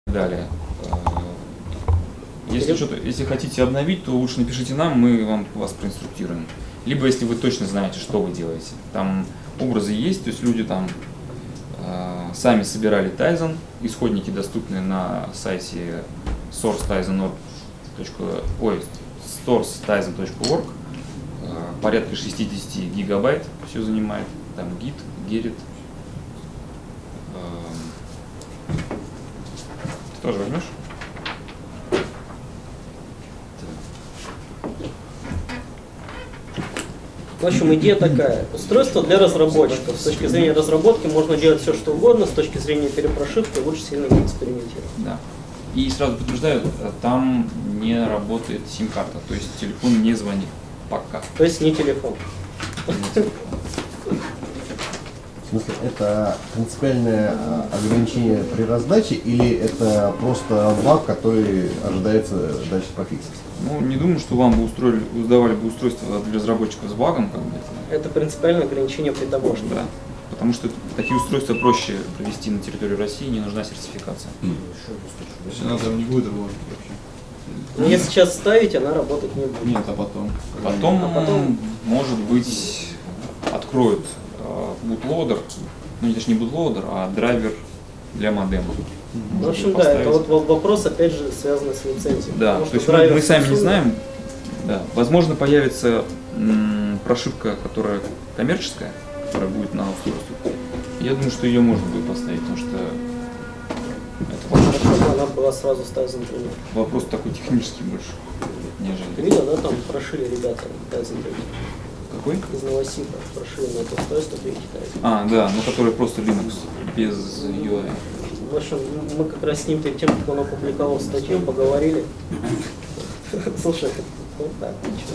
Далее. Если хотите обновить, то лучше напишите нам, мы вас проинструктируем. Либо если вы точно знаете, что вы делаете. Там образы есть, то есть люди там сами собирали Tizen, исходники доступны на сайте sourcetizen.org, порядка 60 гигабайт все занимает, там Git, Gerrit. Ты тоже возьмешь? В общем, идея такая. Устройство для разработчиков. С точки зрения разработки можно делать все, что угодно. С точки зрения перепрошивки лучше сильно не экспериментировать. Да. И сразу подтверждаю, там не работает сим-карта, то есть телефон не звонит пока. То есть не телефон. В смысле, это принципиальное ограничение при раздаче или это просто баг, который ожидается дальше пофиксить? Ну, не думаю, что вам бы сдавали бы устройство для разработчиков с багом, как бы. Это принципиальное ограничение при таможне. Да. Потому что такие устройства проще провести на территории России, не нужна сертификация. То есть она там не будет работать вообще? Но если сейчас ставить, она работать не будет. Нет, а потом? Потом, может быть, откроют бутлодер, ну точнее не бутлодер, а драйвер для модема. В общем, да, это вот вопрос, опять же, связанный с лицензией. Да, то есть мы сами не знаем. Да. Возможно, появится прошивка, которая коммерческая, которая будет на устройстве. Я думаю, что ее можно будет поставить, потому что это хорошо, она была сразу с Tizen Trainer. вопрос такой технический больше, нежели. Ты видел, да, там прошили ребята Tizen Trainer? Какой? Из Новосиба прошили на это устройство для Tizen. А, да, ну который просто Linux, без UI. В общем, мы как раз с ним перед тем, как он опубликовал статью, поговорили. Слушай, вот так, ничего.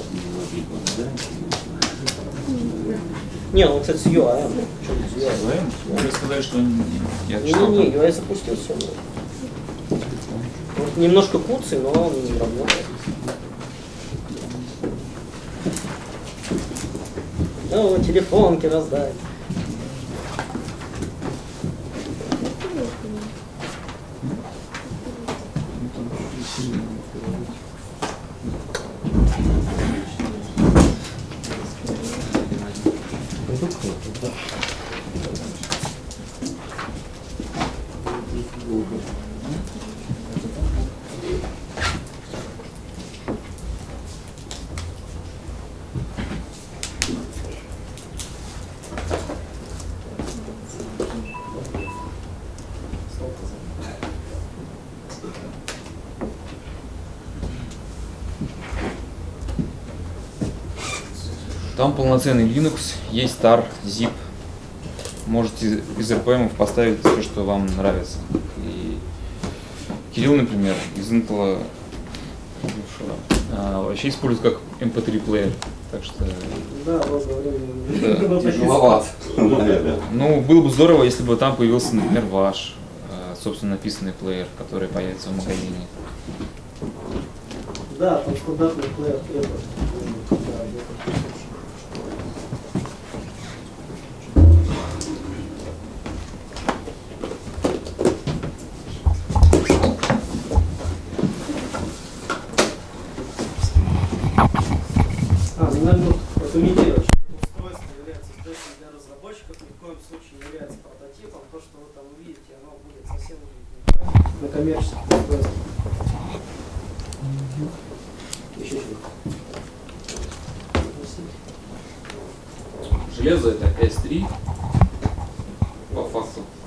Не, он, кстати, с UI. Вы сказали, что я читал. Не, UI запустил все. Вот немножко куцый, но он не работает. Ну, телефонки раздать. Там полноценный Linux, есть tar, zip. Можете из RPM поставить все, что вам нравится. И Кирилл, например, из Intel вообще использует как MP3 плеер. Так что Да, вот говорили. да, тяжеловато. Ну, было бы здорово, если бы там появился, например, ваш собственно написанный плеер, который появится в магазине. Да, там стандартный плеер требует. Надо комментировать, что устройство является устройством для разработчиков, ни в коем случае не является прототипом. То, что вы там увидите, оно будет совсем на коммерческих устройствах. Еще Железо это S3 по факту.